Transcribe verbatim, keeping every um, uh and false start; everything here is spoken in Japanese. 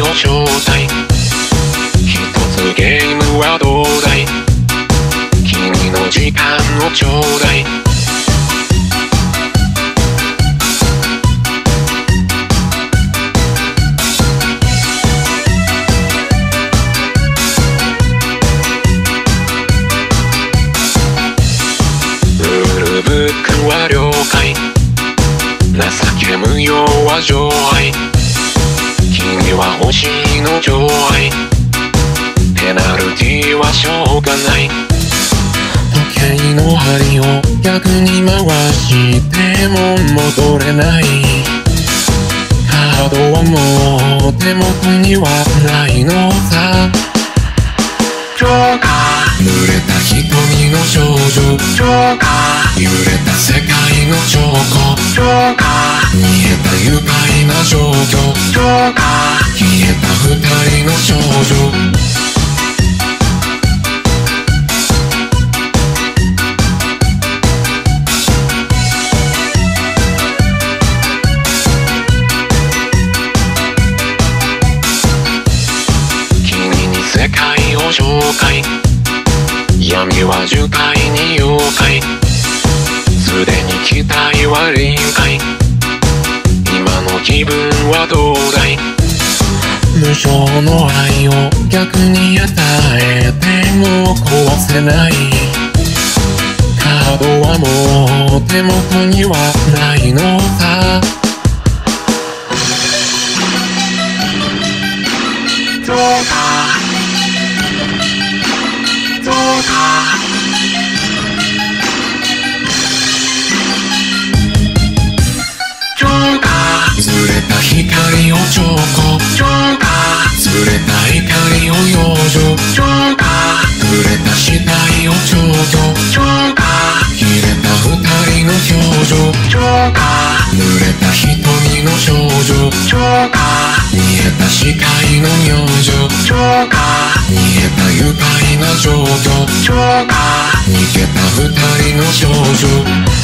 の正体。一つゲームはどうだい。君の時間をちょうだい。ルールブックは了解。情け無用は情愛。君は星の情愛。ペナルティはしょうがない。時計の針を逆に回しても戻れない。カードはもう手元にはないのさ。ジョーカー、濡れた瞳の少女。ジョーカー、揺れた世界の証拠。ジョーカー、見えた愉快な状況。ジョーカー、消えた二人の少女。世界を紹介。闇は樹海に妖怪。すでに期待は臨界。今の気分はどうだい。無償の愛を逆に与えても壊せない。カードはもう手元にはないのさ。ジョーカー、ジョーカー、ジョーカー、ずれた光を彫刻。ジョーカー、ずれた怒りを養生。ジョーカー、濡れた死体を調教。ジョーカー、切れた二人の表情。ジョーカー、濡れた瞳の少女。ジョーカー、見えた視界の明星。ジョーカー、見えた愉快な状況。ジョーカー、逃げた二人の少女。